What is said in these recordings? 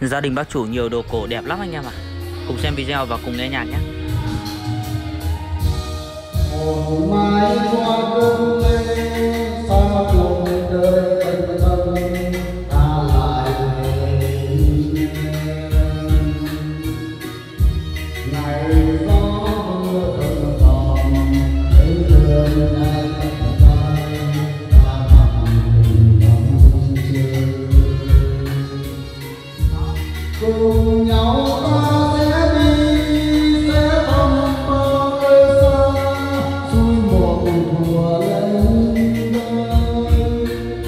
Gia đình bác chủ nhiều đồ cổ đẹp lắm anh em ạ. Cùng xem video và cùng nghe nhạc nhé. Mai qua cơn mê sao cuộc đời tình thân ta lại về ngày gió mưa vẫn còn thấy đường ngày ta bằng tình lòng chưa cùng nhau ta sẽ đi sẽ không bao giờ xa xuôi một mùa lên đời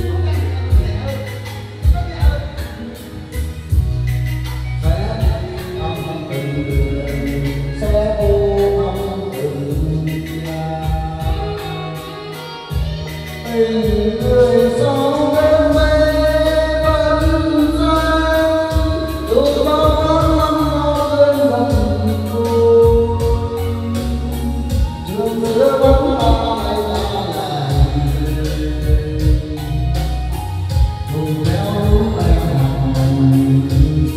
sẽ thăm từng đường sẽ vô thăm từng nhà tình người sau bên mê vẫn sang dù bao năm mau bên lần cô trường xưa vẫn lại cùng theo lúc em hàng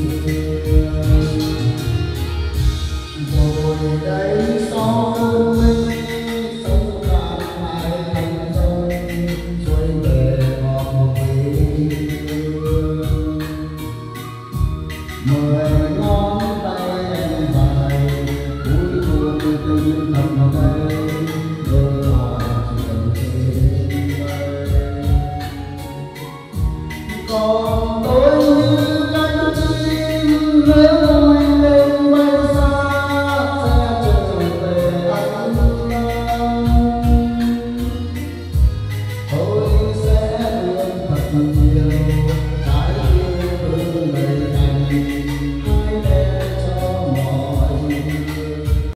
rồi đây sau cơn mây sông cạn mãi thành rơi trôi về ngọn thuyền mười ngón tay em dài cuối cùng từng thầm tay đôi hỏi chuyện trên mây con